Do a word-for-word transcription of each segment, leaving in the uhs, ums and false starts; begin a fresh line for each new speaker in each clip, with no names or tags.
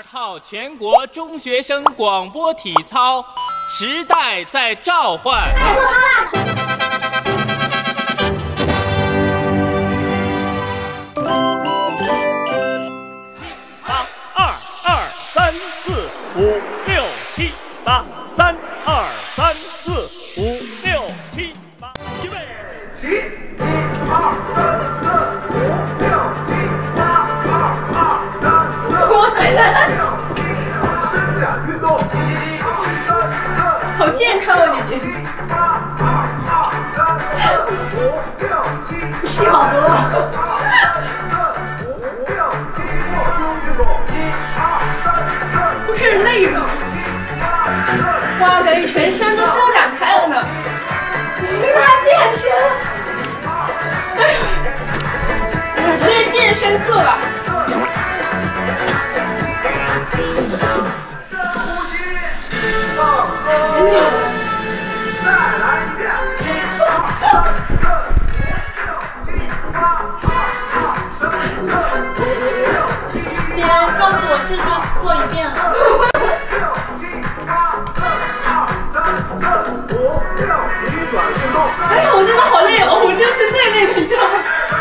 套全国中学生广播体操，时代在召唤。
快做操啦！
八二二三四五六七八，三二三四五六七八，预备
起！一二三四五六七八，二二三四五六七，伸展运动。一二三四，
好健康哦，姐姐。
八二二三四五六七，
你戏好多。
五六七，扩胸运动。一二三四，
我开始累了。哇，感觉全身都舒展开了呢。你还变身？哎呀，这是健身课吧？
深呼吸，放松。再来一遍。一二三四五六七八，二二三四五六七。
姐，告诉我这就做一遍了。
六七八四二三四五六，逆转运动。
哎呀，我真的好累哦，我真是最累的，你知道吗？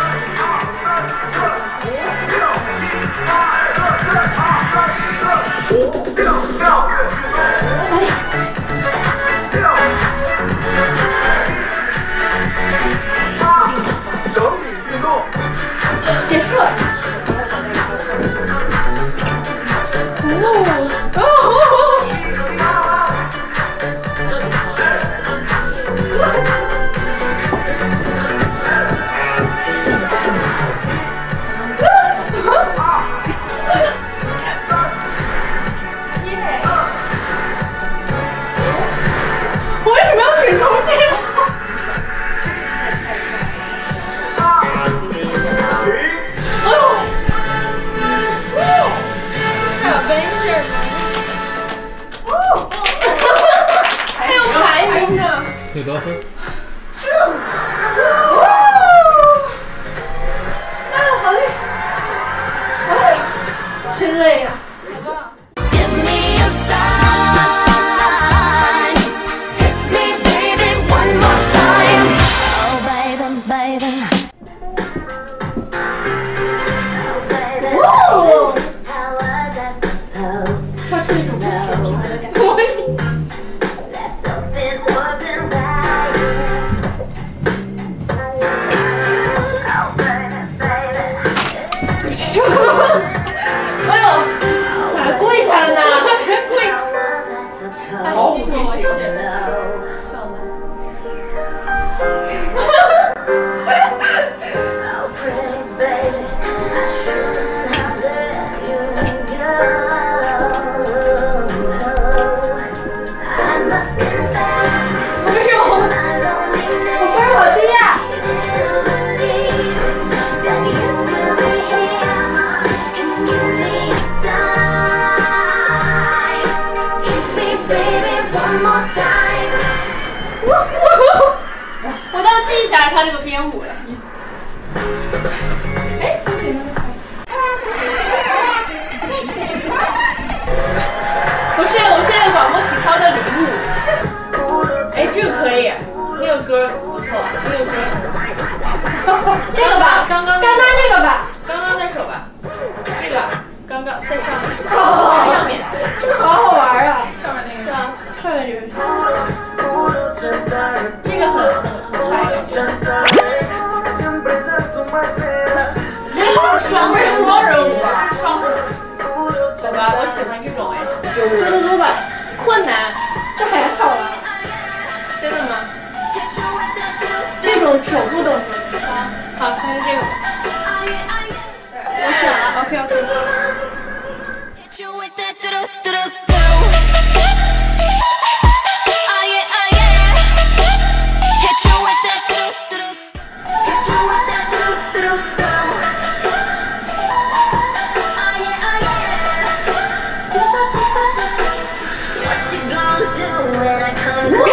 五六跳跃运动。
哎呀，
六八整理运动。
结束了。哦哦。我为什么要选中间？哎呦！
这是 Avenger 吗？
哦，还有排名呢。
有多少分？
这，哇！哎呀，好累，哎呀，真累呀。发出一种不协调的感觉。哎呦，咋跪下了呢？跪。
好危险，笑了。
我都要记下来他这个编舞了。哎，不简单的。不是，我是广播体操的领舞。
哎，这个可以，那个歌不错，
那个歌。这个吧，
刚刚
刚刚这个吧，
刚刚那首吧，
这个，
刚刚在上面，
哦，
上面，
这个好好玩啊！
上面那个是啊，
上面这个。
这个很很很嗨感觉。
哎，双人双人舞啊，双人。
好吧，我喜欢这种哎。
多多多吧，困难，这还好啊。
真的吗？
这种手部动作。
啊，好，那就这个吧。我选了
，OK OK。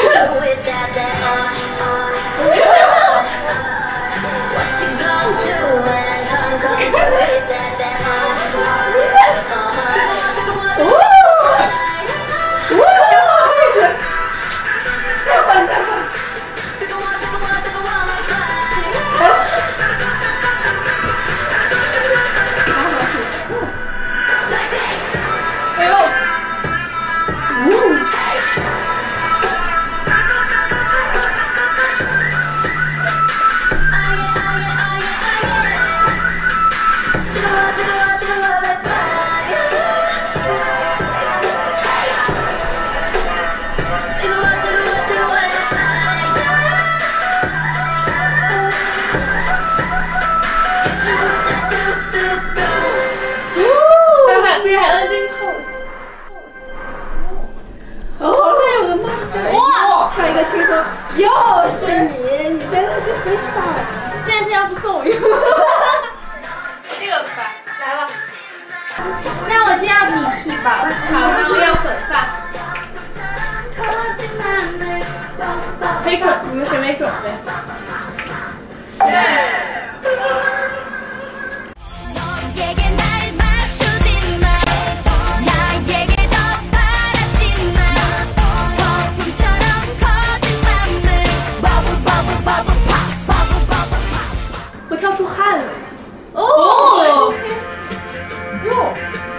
What you gonna do?
先要米皮吧。
好，然后要粉饭。可以准，你们谁没准备？ 我跳出汗了已经。
哦。哟。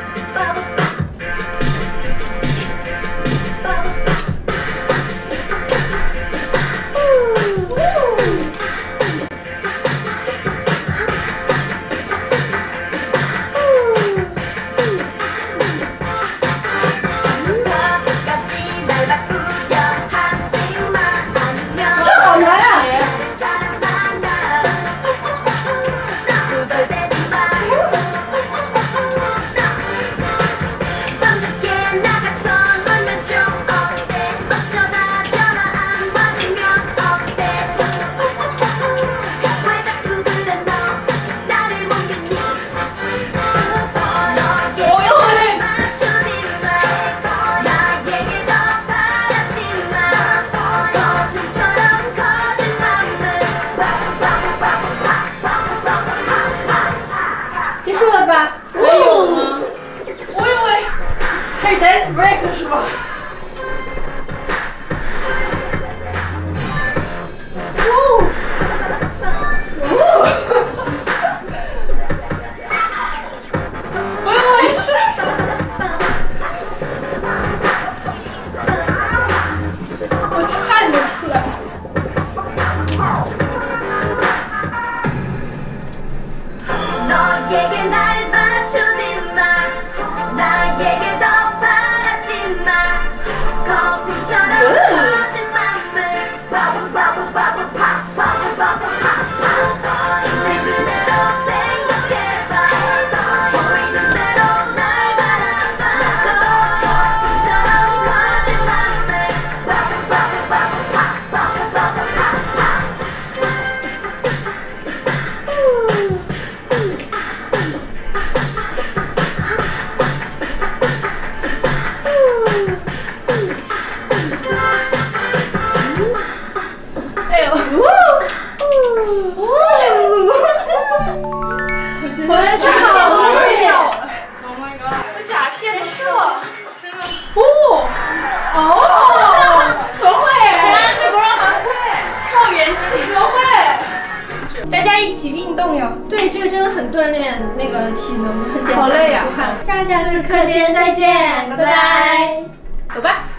我的甲片都碎掉了 ！Oh my god！ 我甲片都碎了，真的。哦哦，怎么会？原来这不让还会靠元气，怎么会？大家一起运动哟。
对，这个真的很锻炼那个体能，很简单。
好累啊！
下下次课间再见，拜拜。
走吧。